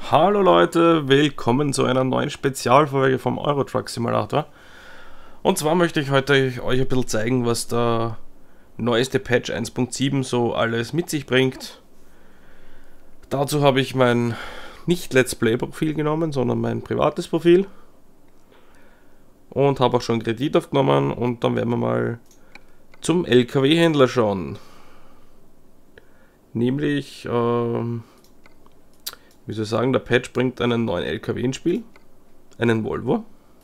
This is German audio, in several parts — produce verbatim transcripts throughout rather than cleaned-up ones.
Hallo Leute, willkommen zu einer neuen Spezialfolge vom Euro Truck Simulator. Und zwar möchte ich heute euch ein bisschen zeigen, was der neueste Patch eins Punkt sieben so alles mit sich bringt. Dazu habe ich mein nicht Let's Play Profil genommen, sondern mein privates Profil. Und habe auch schon Kredit aufgenommen und dann werden wir mal zum L K W-Händler schauen. Nämlich, ähm, wie soll ich sagen, der Patch bringt einen neuen L K W ins Spiel, einen Volvo,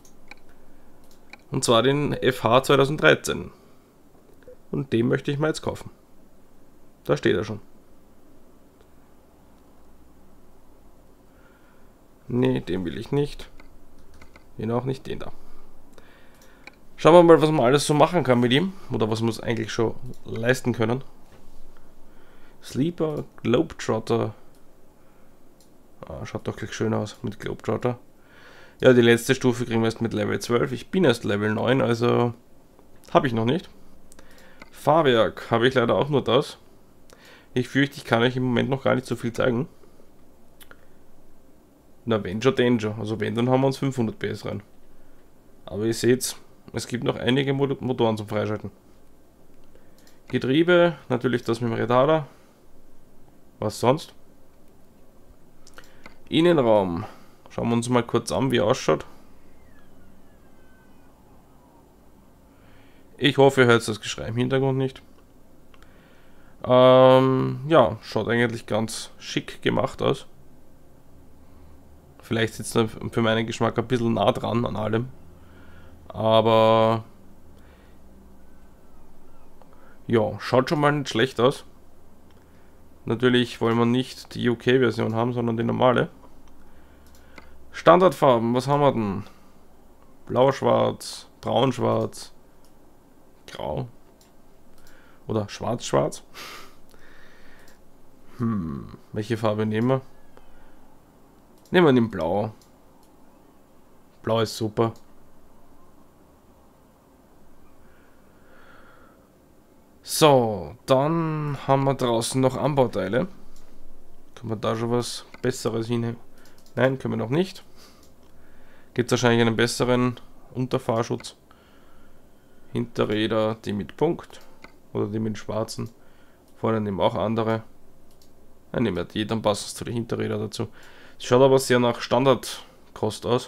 und zwar den F H zweitausenddreizehn. Und den möchte ich mal jetzt kaufen. Da steht er schon. Ne, den will ich nicht. Den auch nicht, den da. Schauen wir mal, was man alles so machen kann mit ihm, oder was wir uns eigentlich schon leisten können. Sleeper, Globetrotter. Ah, schaut doch gleich schön aus mit Globetrotter. Ja, die letzte Stufe kriegen wir erst mit Level zwölf. Ich bin erst Level neun, also habe ich noch nicht. Fahrwerk habe ich leider auch nur das. Ich fürchte, ich kann euch im Moment noch gar nicht so viel zeigen. Na, wenn schon, denn schon. Also wenn, dann haben wir uns fünfhundert P S rein. Aber ihr seht, es gibt noch einige Motoren zum Freischalten. Getriebe, natürlich das mit dem Retarder. Was sonst? Innenraum. Schauen wir uns mal kurz an, wie er ausschaut. Ich hoffe, ihr hört das Geschrei im Hintergrund nicht. Ähm, ja, schaut eigentlich ganz schick gemacht aus. Vielleicht sitzt er für meinen Geschmack ein bisschen nah dran an allem. Aber ja, schaut schon mal nicht schlecht aus. Natürlich wollen wir nicht die U K-Version haben, sondern die normale. Standardfarben, was haben wir denn? Blau-Schwarz, Braun-Schwarz, Grau oder Schwarz-Schwarz. Hm, welche Farbe nehmen wir? Nehmen wir den Blau. Blau ist super. So, dann haben wir draußen noch Anbauteile. Können wir da schon was Besseres hinhängen? Nein, können wir noch nicht. Gibt es wahrscheinlich einen besseren Unterfahrschutz. Hinterräder, die mit Punkt oder die mit schwarzen. Vorne nehmen wir auch andere. Dann nehmen wir die, dann passen es zu den Hinterrädern dazu. Es schaut aber sehr nach Standardkost aus.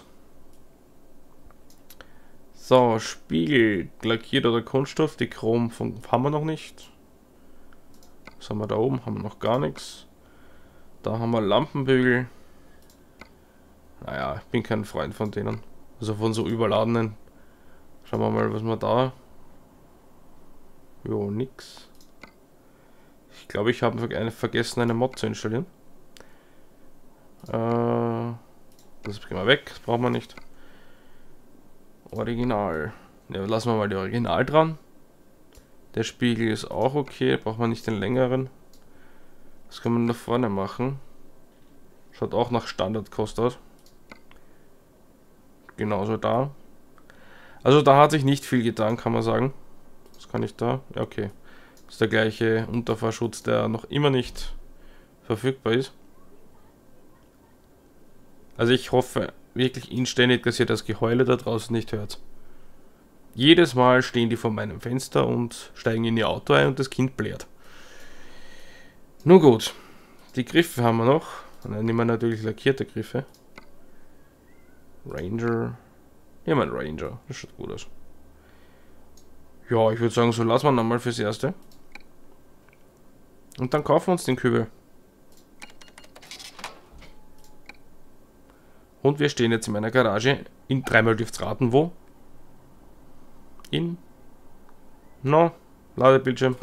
So, Spiegel, lackiert oder Kunststoff, die Chrom von, haben wir noch nicht. Was haben wir da oben? Haben wir noch gar nichts. Da haben wir Lampenbügel. Naja, ich bin kein Freund von denen. Also von so überladenen. Schauen wir mal, was wir da. Jo, nix. Ich glaube, ich habe vergessen, eine Mod zu installieren. Äh, das gehen wir weg, das brauchen wir nicht. Original. Ja, lassen wir mal die Original dran. Der Spiegel ist auch okay, braucht man nicht den längeren. Was kann man da vorne machen? Schaut auch nach Standardkost aus. Genauso da. Also da hat sich nicht viel getan, kann man sagen. Was kann ich da? Ja, okay. Das ist der gleiche Unterfahrschutz, der noch immer nicht verfügbar ist. Also ich hoffe wirklich inständig, dass ihr das Geheule da draußen nicht hört. Jedes Mal stehen die vor meinem Fenster und steigen in ihr Auto ein und das Kind blärt. Nun gut, die Griffe haben wir noch. Dann nehmen wir natürlich lackierte Griffe. Ranger. Ja, mein Ranger. Das schaut gut aus. Ja, ich würde sagen, so lassen wir ihn einmal fürs Erste. Und dann kaufen wir uns den Kübel. Und wir stehen jetzt in meiner Garage. In dreimal dürft's raten, wo? In. No. Ladebildschirm.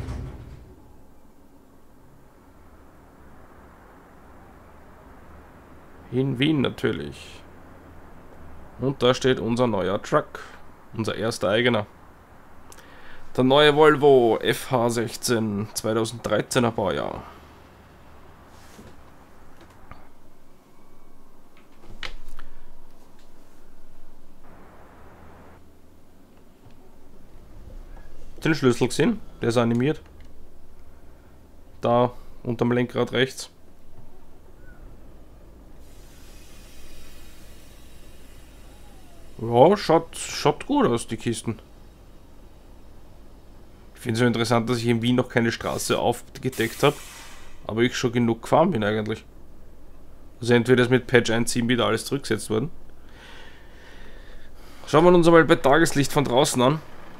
In Wien natürlich. Und da steht unser neuer Truck. Unser erster eigener. Der neue Volvo F H sechzehn zweitausenddreizehner Baujahr. Den Schlüssel gesehen? Der ist animiert. Da unterm Lenkrad rechts. Ja, schaut, schaut gut aus, die Kisten. Ich finde es so interessant, dass ich in Wien noch keine Straße aufgedeckt habe, aber ich schon genug gefahren bin eigentlich. Also entweder ist mit Patch eins Punkt sieben wieder alles zurückgesetzt worden. Schauen wir uns einmal bei Tageslicht von draußen an.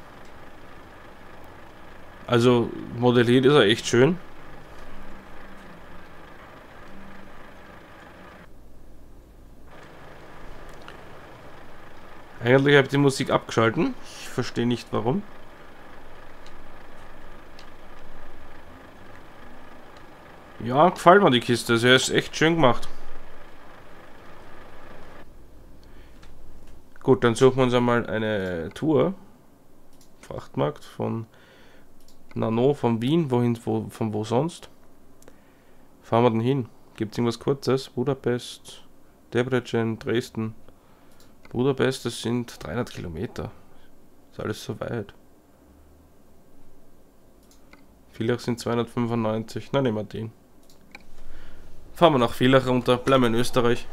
Also modelliert ist er echt schön. Eigentlich habe ich die Musik abgeschalten. Ich verstehe nicht warum. Ja, gefällt mir die Kiste. Also er ist echt schön gemacht. Gut, dann suchen wir uns einmal eine Tour. Frachtmarkt von Nano, von Wien. Wohin, wo, von wo sonst? Fahren wir denn hin? Gibt es irgendwas Kurzes? Budapest, Debrecen, Dresden. Budapest, das sind dreihundert Kilometer. Ist alles so weit. Villach sind zweihundertfünfundneunzig. Na, nehmen wir den. Fahren wir nach Villach runter, bleiben wir in Österreich.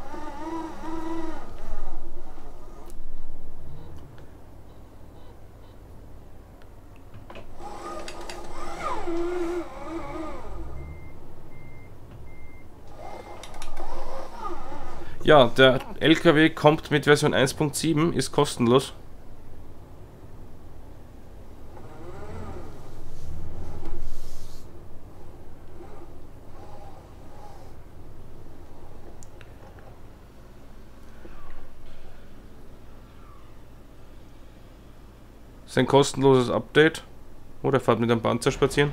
Ja, der L K W kommt mit Version eins Punkt sieben, ist kostenlos. Ist ein kostenloses Update. Oder fahrt mit einem Panzer spazieren.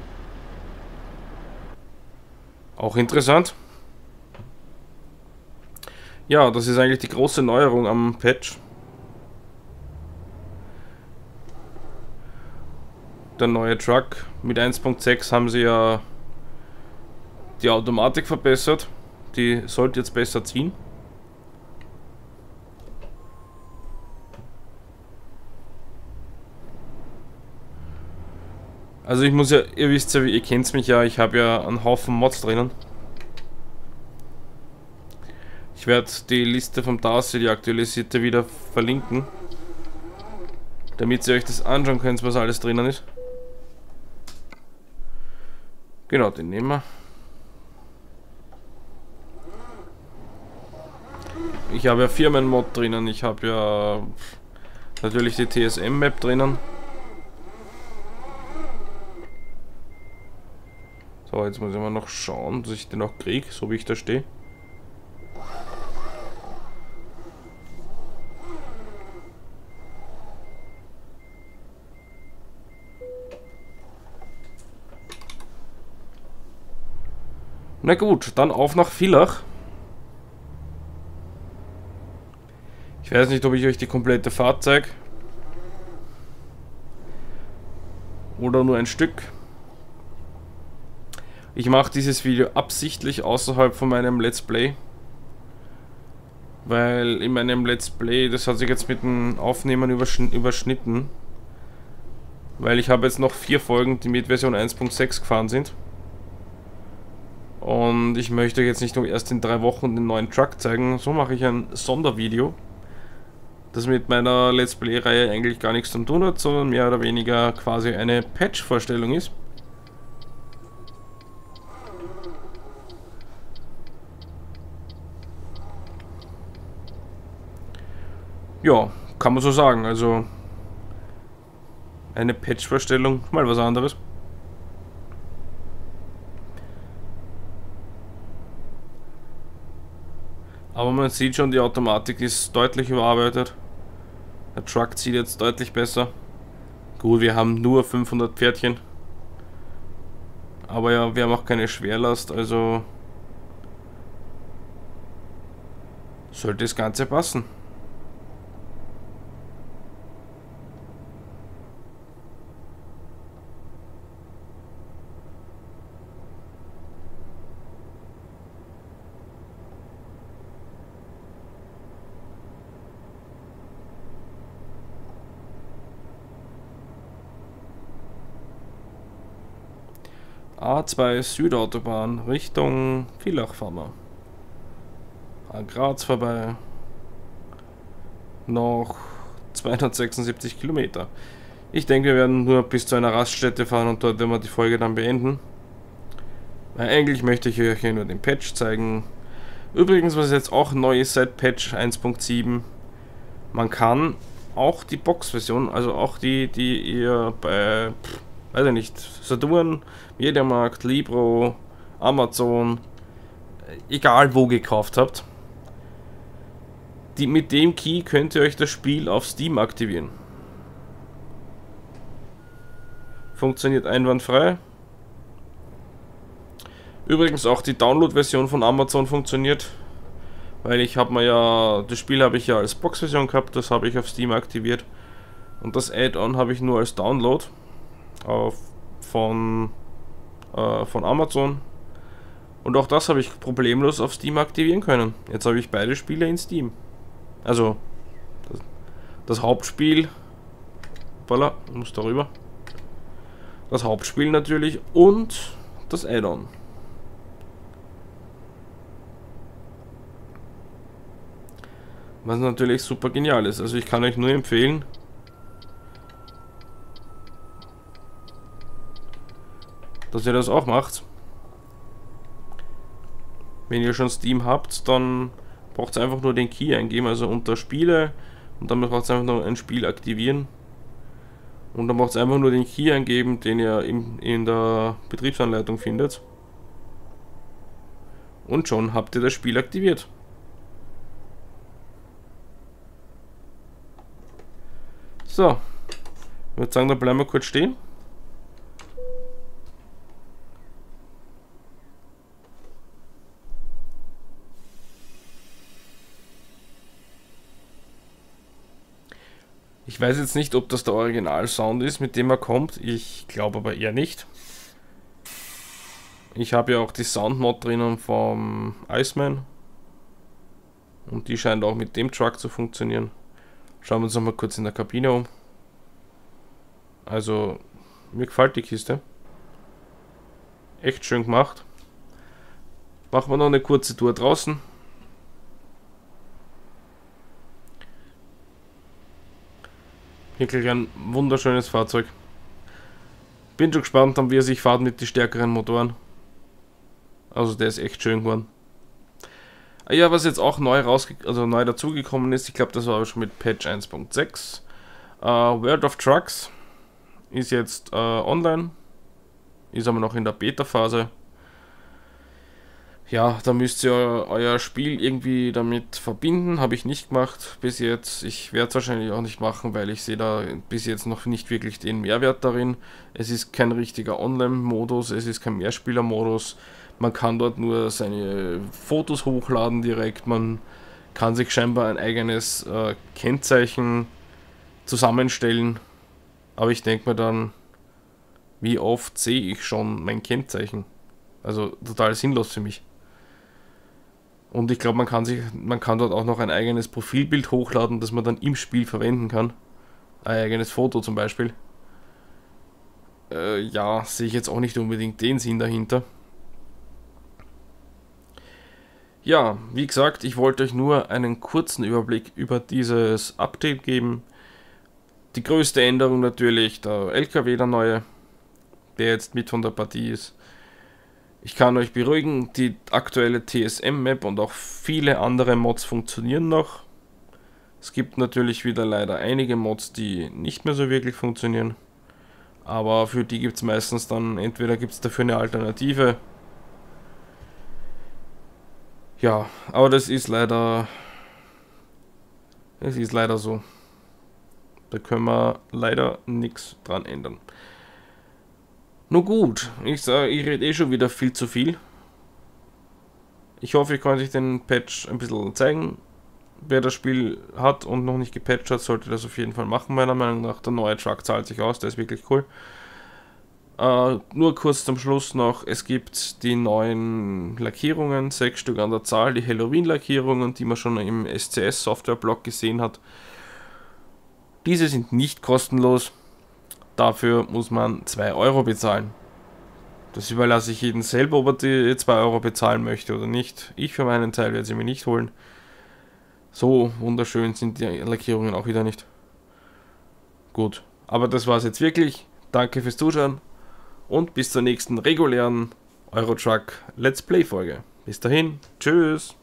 Auch interessant. Ja, das ist eigentlich die große Neuerung am Patch. Der neue Truck. Mit eins Punkt sechs haben sie ja die Automatik verbessert. Die sollte jetzt besser ziehen. Also ich muss ja, ihr wisst ja, ihr kennt mich ja, ich habe ja einen Haufen Mods drinnen. Ich werde die Liste vom Darcy, die aktualisierte, wieder verlinken. Damit ihr euch das anschauen könnt, was alles drinnen ist. Genau, den nehmen wir. Ich habe ja Firmenmod drinnen, ich habe ja natürlich die T S M-Map drinnen. So, jetzt muss ich mal noch schauen, dass ich den auch kriege, so wie ich da stehe. Na gut, dann auf nach Villach. Ich weiß nicht, ob ich euch die komplette Fahrt zeige. Oder nur ein Stück. Ich mache dieses Video absichtlich außerhalb von meinem Let's Play. Weil in meinem Let's Play, das hat sich jetzt mit dem Aufnehmen überschn überschnitten. Weil ich habe jetzt noch vier Folgen, die mit Version eins Punkt sechs gefahren sind. Und ich möchte jetzt nicht nur erst in drei Wochen den neuen Truck zeigen. So mache ich ein Sondervideo, das mit meiner Let's Play-Reihe eigentlich gar nichts zu tun hat, sondern mehr oder weniger quasi eine Patch-Vorstellung ist. Ja, kann man so sagen. Also eine Patch-Vorstellung, mal was anderes. Aber man sieht schon, die Automatik ist deutlich überarbeitet. Der Truck zieht jetzt deutlich besser. Gut, wir haben nur fünfhundert Pferdchen. Aber ja, wir haben auch keine Schwerlast, also sollte das Ganze passen. A zwei Südautobahn Richtung Villach fahren wir. An Graz vorbei. Noch zweihundertsechsundsiebzig Kilometer. Ich denke, wir werden nur bis zu einer Raststätte fahren und dort werden wir die Folge dann beenden. Weil eigentlich möchte ich euch hier nur den Patch zeigen. Übrigens, was jetzt auch neu ist seit Patch eins Punkt sieben, man kann auch die Box-Version, also auch die, die ihr bei, pff, weiß ich nicht, Saturn, Mediamarkt, Libro, Amazon, egal wo gekauft habt, die, mit dem Key könnt ihr euch das Spiel auf Steam aktivieren. Funktioniert einwandfrei. Übrigens auch die Download-Version von Amazon funktioniert, weil ich habe mir ja, das Spiel habe ich ja als Box-Version gehabt, das habe ich auf Steam aktiviert und das Add-on habe ich nur als Download auf, von, äh, von Amazon und auch das habe ich problemlos auf Steam aktivieren können. Jetzt habe ich beide Spiele in Steam. Also das, das Hauptspiel, voilà, ich muss darüber, das Hauptspiel natürlich und das Add-on. Was natürlich super genial ist. Also ich kann euch nur empfehlen, dass ihr das auch macht. Wenn ihr schon Steam habt, dann braucht ihr einfach nur den Key eingeben, also unter Spiele, und dann braucht ihr einfach nur ein Spiel aktivieren. Und dann braucht ihr einfach nur den Key eingeben, den ihr in, in der Betriebsanleitung findet. Und schon habt ihr das Spiel aktiviert. So, ich würde sagen, da bleiben wir kurz stehen. Ich weiß jetzt nicht, ob das der Original-Sound ist, mit dem er kommt. Ich glaube aber eher nicht. Ich habe ja auch die Soundmod drinnen vom Iceman. Und die scheint auch mit dem Truck zu funktionieren. Schauen wir uns noch mal kurz in der Kabine um. Also, mir gefällt die Kiste. Echt schön gemacht. Machen wir noch eine kurze Tour draußen. Wirklich ein wunderschönes Fahrzeug. Bin schon gespannt, wie er sich fährt mit den stärkeren Motoren. Also der ist echt schön geworden. Ja, was jetzt auch neu rausge also neu dazugekommen ist, ich glaube, das war aber schon mit Patch eins Punkt sechs. Uh, World of Trucks ist jetzt uh, online, ist aber noch in der Beta-Phase. Ja, da müsst ihr euer Spiel irgendwie damit verbinden, habe ich nicht gemacht bis jetzt. Ich werde es wahrscheinlich auch nicht machen, weil ich sehe da bis jetzt noch nicht wirklich den Mehrwert darin. Es ist kein richtiger Online-Modus, es ist kein Mehrspieler-Modus. Man kann dort nur seine Fotos hochladen direkt, man kann sich scheinbar ein eigenes äh, Kennzeichen zusammenstellen, aber ich denke mir dann, wie oft sehe ich schon mein Kennzeichen? Also total sinnlos für mich. Und ich glaube, man kann sich, man kann dort auch noch ein eigenes Profilbild hochladen, das man dann im Spiel verwenden kann. Ein eigenes Foto zum Beispiel. Äh, ja, sehe ich jetzt auch nicht unbedingt den Sinn dahinter. Ja, wie gesagt, ich wollte euch nur einen kurzen Überblick über dieses Update geben. Die größte Änderung natürlich, der L K W, der neue, der jetzt mit von der Partie ist. Ich kann euch beruhigen, die aktuelle T S M-Map und auch viele andere Mods funktionieren noch. Es gibt natürlich wieder leider einige Mods, die nicht mehr so wirklich funktionieren. Aber für die gibt es meistens dann, entweder gibt es dafür eine Alternative. Ja, aber das ist leider, es ist leider so. Da können wir leider nichts dran ändern. Nun gut, ich sage, ich rede eh schon wieder viel zu viel. Ich hoffe, ich konnte euch den Patch ein bisschen zeigen. Wer das Spiel hat und noch nicht gepatcht hat, sollte das auf jeden Fall machen, meiner Meinung nach. Der neue Truck zahlt sich aus, der ist wirklich cool. Uh, nur kurz zum Schluss noch, es gibt die neuen Lackierungen, sechs Stück an der Zahl, die Halloween-Lackierungen, die man schon im S C S-Software-Blog gesehen hat. Diese sind nicht kostenlos, dafür muss man zwei Euro bezahlen. Das überlasse ich jedem selber, ob er die zwei Euro bezahlen möchte oder nicht. Ich für meinen Teil werde sie mir nicht holen. So wunderschön sind die Lackierungen auch wieder nicht. Gut, aber das war's jetzt wirklich. Danke fürs Zuschauen und bis zur nächsten regulären Eurotruck Let's Play Folge. Bis dahin, tschüss.